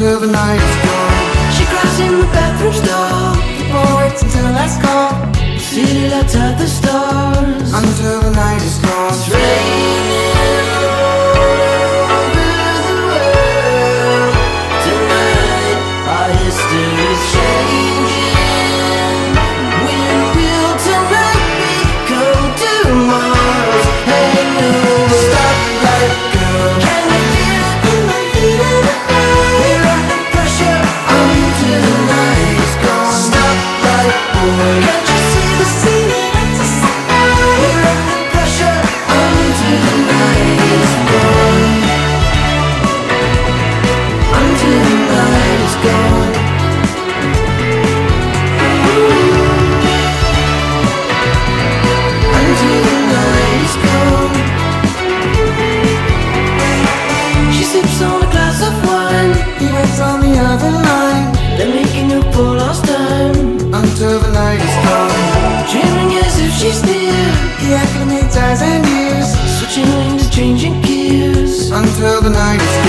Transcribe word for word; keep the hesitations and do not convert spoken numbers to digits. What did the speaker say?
until the night is gone. She cries in the bathroom stall. The boy waits until the last call. The city lights up the stars Until the night is gone. It's raining over the world tonight. Our history's changing. When will tonight be cold tomorrow? Hey, no, Stop like girl. can you feel it in my feet and the earth? We're under pressure until the night is gone. Stop like boy. Can't you see the ceiling lights us up? We're under pressure until the night is gone. Until the night is gone. Until the night is gone. She sips on a glass of wine. He waits on the other line. They're making up for lost time. Until the night is gone. Dreaming as if she's near. He acclimates eyes and ears. Switching lanes, changing gears. Until the night is gone.